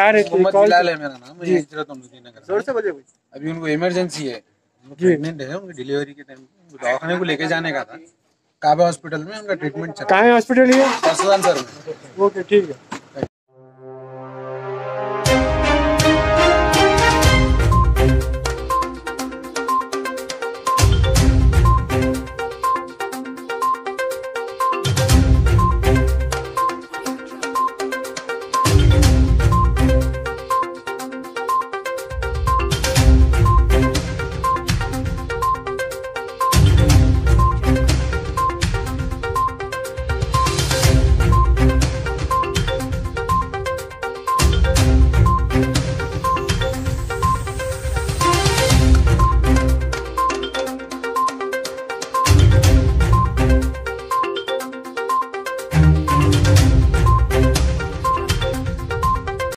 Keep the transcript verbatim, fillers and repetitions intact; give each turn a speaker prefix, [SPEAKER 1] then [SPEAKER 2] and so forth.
[SPEAKER 1] क्या रहती है?
[SPEAKER 2] मोहम्मद बिलाल है मेरा नाम, मैं हिजरत नगर।
[SPEAKER 1] जोर से बोलिए।
[SPEAKER 2] अभी उनको इमरजेंसी है, प्रेग्नेंट है, उनकी डिलीवरी के टाइम दवाखाने को लेके जाने का था। काबा हॉस्पिटल में उनका ट्रीटमेंट चल रहा है।
[SPEAKER 1] कहाँ है हॉस्पिटल ये?
[SPEAKER 2] परसुराम सर में।
[SPEAKER 1] ओके ठीक है।